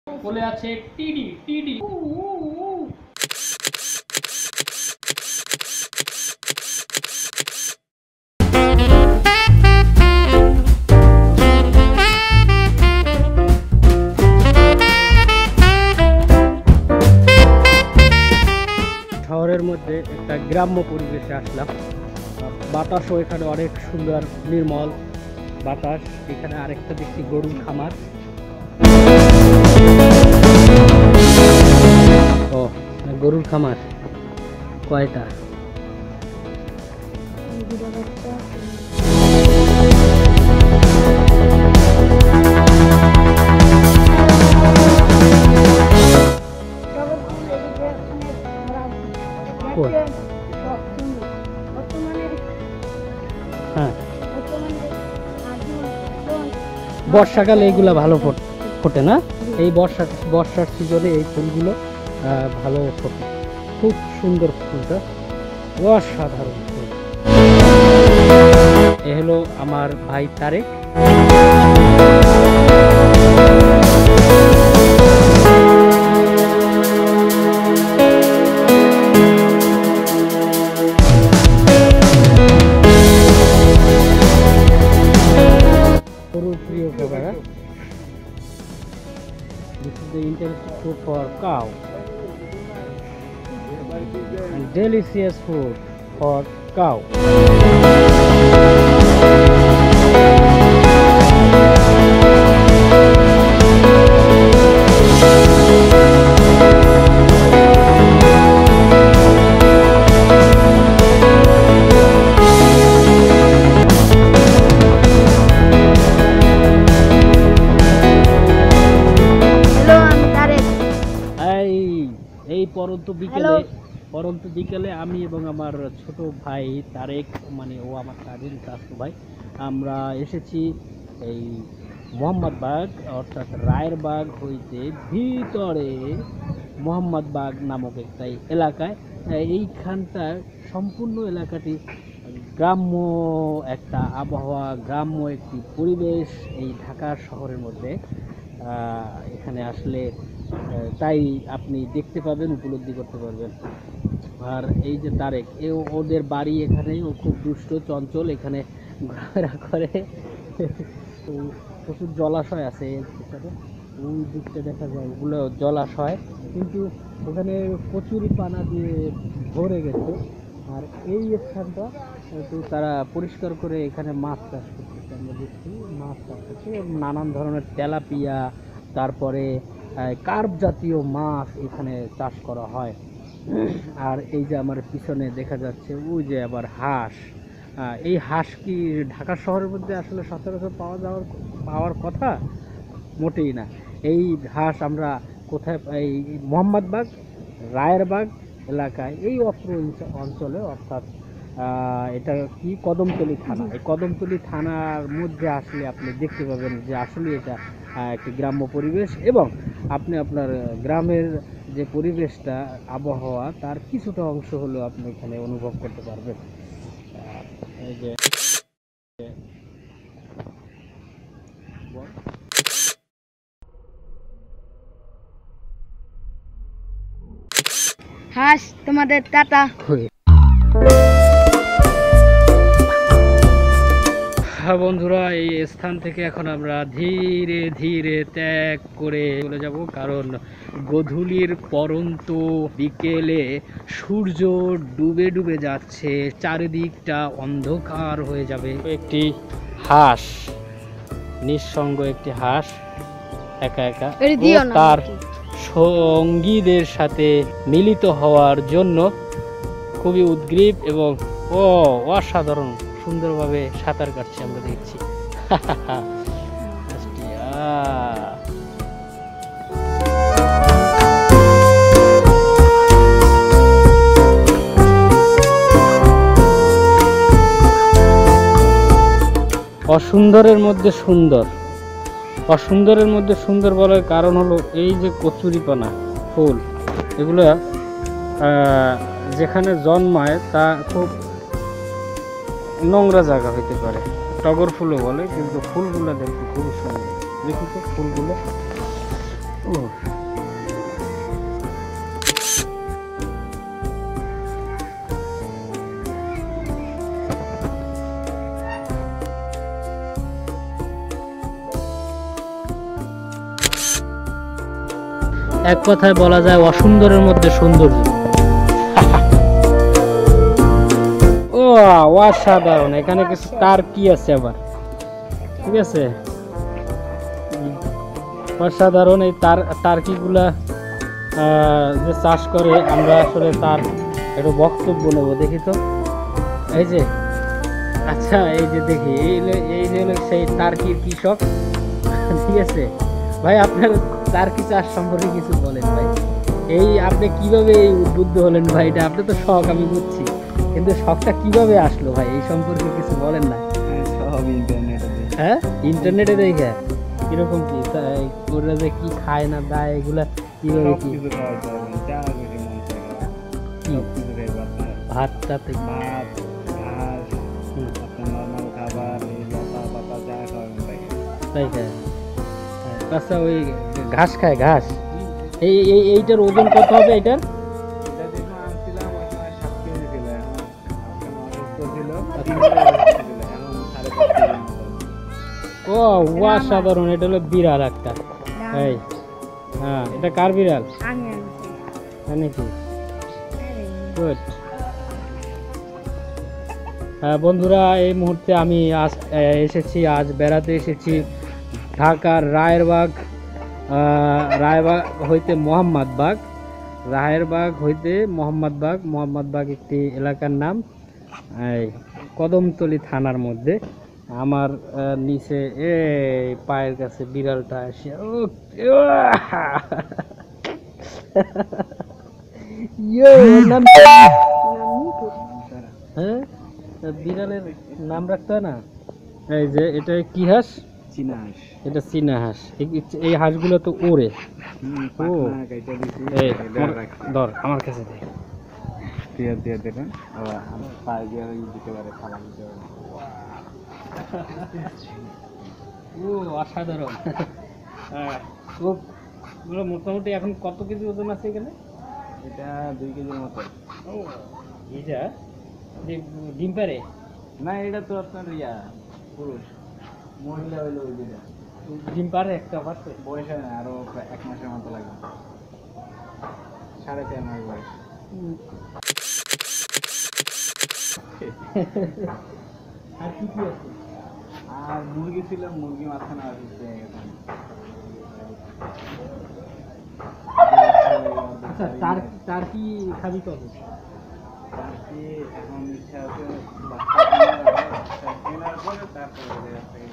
বলে আছে টিডি টিডি। শহরের মধ্যে একটা গ্রাম্য পরিবেশে আসলাম। বাতাসও এখানে অনেক সুন্দর নির্মল বাতাস। এখানে আরেকটা দেখছি গরুর খামার। ও গরুর খামার কয়টা? হ্যাঁ, বর্ষাকালে এইগুলা ভালো ফোটে না? এই বর্ষার সিজনে এই ফুলগুলো ভালো ফোটে। খুব সুন্দর ফুলটা, অসাধারণ ফুল। এ হলো আমার ভাই তারেক। প্রিয় খাবার। This is the interesting food for cow. And delicious food for cow. পরন্তু বিকেলে আমি এবং আমার ছোট ভাই তারেক, মানে ও আমার কাজিন চাচতো ভাই, আমরা এসেছি এই মোহাম্মদবাগ অর্থাৎ রায়েরবাগ হইতে ভিতরে মোহাম্মদবাগ নামক একটা এলাকায়। এইখানটা সম্পূর্ণ এলাকাটি গ্রাম্য একটা আবহাওয়া, গ্রাম্য একটি পরিবেশ এই ঢাকা শহরের মধ্যে। এখানে আসলে তাই আপনি দেখতে পাবেন, উপলব্ধি করতে পারবেন। আর এই যে তারেক, ওদের বাড়ি এখানেই। ও খুব দুষ্ট চঞ্চল, এখানে ঘোরাফেরা করে। প্রচুর জলাশয় আছে এখানে, ওই দিকটা দেখা যায় ওগুলো জলাশয়, কিন্তু ওখানে কচুরি পানা দিয়ে ভরে গেছে। আর এই স্থানটা তো তারা পরিষ্কার করে এখানে মাছ চাষ করতেছে। আমরা দেখছি মাছ চাষ করছে, নানান ধরনের তেলাপিয়া, তারপরে কার্প জাতীয় মাছ এখানে চাষ করা হয়। আর এই যে আমার পিছনে দেখা যাচ্ছে ওই যে আবার হাঁস। এই হাঁস কি ঢাকা শহরের মধ্যে আসলে সচরাচর পাওয়ার কথা? মোটেই না। এই হাঁস আমরা কোথায়? এই মোহাম্মদবাগ রায়েরবাগ এলাকায়, এই অত্র অঞ্চলে, অর্থাৎ এটা কি কদমতলী থানা। এই কদমতলী থানার মধ্যে আসলে আপনি দেখতে পাবেন যে আসলে এটা একটি গ্রাম্য পরিবেশ, এবং আপনি আপনার গ্রামের যে পরিবেশটা, আবহাওয়া, তার কিছুটা অংশ হলেও আপনি এখানে অনুভব করতে পারবেন। এই যে হাস তোমাদের টাটা। বন্ধুরা, এই স্থান থেকে এখন আমরা ধীরে ধীরে ত্যাগ করে চলে যাব, কারণ গধূলির পরন্ত বিকেলে সূর্য ডুবে ডুবে যাচ্ছে, চারিদিকটা অন্ধকার হয়ে যাবে। একটি হাঁস, নিঃসঙ্গ একটি হাঁস, একা একা তার সঙ্গীদের সাথে মিলিত হওয়ার জন্য খুবই উদ্গ্রীব এবং অসাধারণ সুন্দরভাবে সাঁতার কাটছে আমরা দেখছি। অসুন্দরের মধ্যে সুন্দর, অসুন্দরের মধ্যে সুন্দর বলার কারণ হলো এই যে কচুরিপানা ফুল, এগুলো যেখানে জন্মায় তা খুব নোংরা জায়গা হইতে পারে। টগর ফুলও বলে, কিন্তু ফুলগুলো দেখতে খুবই সুন্দর। দেখি তো ফুলগুলো, ও এক কথায় বলা যায় অসুন্দরের মধ্যে সৌন্দর্য। ও অসাধারণ, এখানে কিছু টার্কি আছে আবার, ঠিক আছে, অসাধারণ। এই টার্কিগুলা যে চাষ করে, আমরা আসলে তার একটু বক্তব্য নেব, দেখি তো। এই যে আচ্ছা, এই যে দেখি, এই যে হলো সেই টার্কির কৃষক, ঠিক আছে ভাই। আপনার টার্কি চাষ সম্পর্কে কিছু বলেন ভাই। এই আপনি কিভাবে এই উদ্বুদ্ধ হলেন ভাই? এটা আপনি তো শখ, আমি বুঝছি, কিন্তু শখটা কিভাবে আসলো ভাই, এই সম্পর্কে কিছু বলেন না। সব ইন্টারনেটে। হ্যাঁ, ইন্টারনেটে দেখে কিরকম কি ওরা যে কি খায় না দায়, এগুলা কিভাবে কি ভাত টাতে ভাত, ঘাস, আপনার নর্মাল খাবার, এই লতা পাতা যা খাওয়াবেন তাই। তাই খায়? আচ্ছা, ওই ঘাস খায়, ঘাস। এইটার ওজন কত হবে এটার? এটা যেটা আনছিলাম ওই সময় 7 কেজি ছিল, এখন অসুস্থ ছিল, 3 ছিল, এখন 5.5 কেজি মতো। ও অসাধারণ, এটা হলো বিড়াল একটা। এই হ্যাঁ, এটা কার বিড়াল? আমি হ্যাঁ নাকি? গুড। বন্ধুরা, এই মুহূর্তে আমি আজ বেড়াতে এসেছি ঢাকার রায়েরবাগ হইতে মোহাম্মদবাগ একটি এলাকার নাম, এই কদমতলী থানার মধ্যে। আমার নিচে এই পায়ের কাছে বিড়ালটা আসে, হ্যাঁ, বিড়ালের নাম রাখতে হয় না? এই যে এটা কি হাঁস? চীনা হাঁস। এটা চীনা হাঁস। এই হাঁসগুলো তো ওড়ে। পাখনা কাইটা দিছি, এই এটা রাখছি। ধর, আমার কাছে দে। দিয়ে দেবেন, আবার আমার পায়ে দিয়ে দিতে পারে, খালা দিতে পারে। ও অসাধারণ। হ্যাঁ, ওগুলো মোটামুটি এখন কত কেজি ওজন আছে এখানে? এটা 2 কেজির মতো। ও এইটা ডিম পারে? না, এটা তো আপনার পুরুষ, মহিলা হইলো ওই দুইটা। ডিম পারে একটা পারছে? বয়স হয় না, আরো 1 মাসের মতো লাগবে, 3.5 মাস বয়স। আর কি কি আছে? আর মুরগি ছিল, মুরগি মাঝখানে আসছে। আচ্ছা, তার কি খাবি কবে? এখন ইচ্ছা আছে বাচ্চা কেনার পরে তারপরে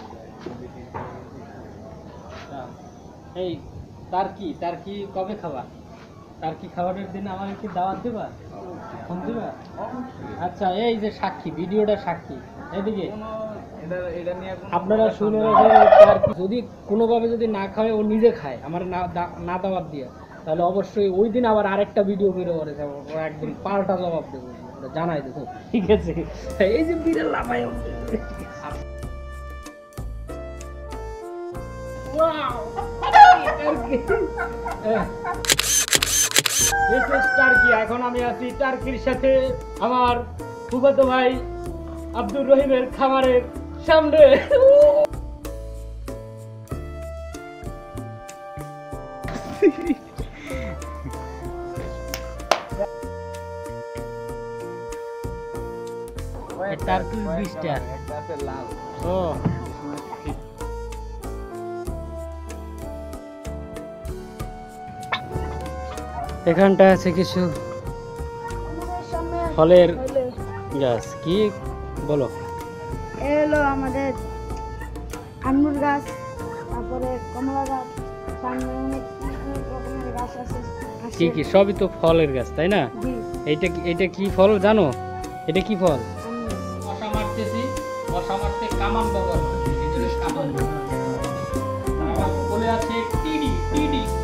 এই তার কি কবে খাবা? তার কি খাবারের দিন আমাকে কি দাওয়াত দেবা? ফোন দিবা? আচ্ছা, এই যে সাক্ষী, ভিডিওটা সাক্ষী, এদিকে এটা নিয়ে আপনারা শুনে রাখেন। তার যদি কোনোভাবে যদি না খায়, ও নিজে খায়, আমার না দাওয়াত দিয়ে, তাহলে অবশ্যই ওই দিন আবার আরেকটা ভিডিও বেরো করে যাবো, ও একদিন পাল্টা জবাব দেবো, জানাই দেবো, ঠিক আছে? এই যে বিড়াল লাফায় উঠছে। এখন আমি আছি টার্কির সাথে আমার ফুফাতো ভাই আব্দুর রহিমের খামারের সামনে। টার্কির বীজটা একটা আছে লাল। ও এখানটা আছে কিছু ফলের গাছ। কি বলো? এলো আমাদের আঙ্গুর গাছ, তারপরে কমলা গাছ, সামনে অনেক রকমের গাছ আছে। কি কি? সবই তো ফলের গাছ, তাই না? এটা কি ফল জানো? এটা কি ফল? মশা মারতেছি, মশা মারতে কামান ব্যবহার করতেছি, বলে আছে টিডি।